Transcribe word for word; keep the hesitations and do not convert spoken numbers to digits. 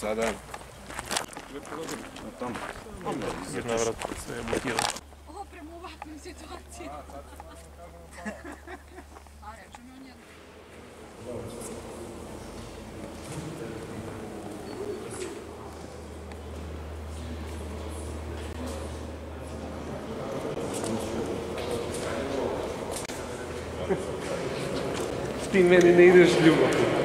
sada... Tamo. Jer navrat se je blokirao. Ovo prema ovakvim situacijama. A reče mi on jedno. Ti meni ne ideš ljubav.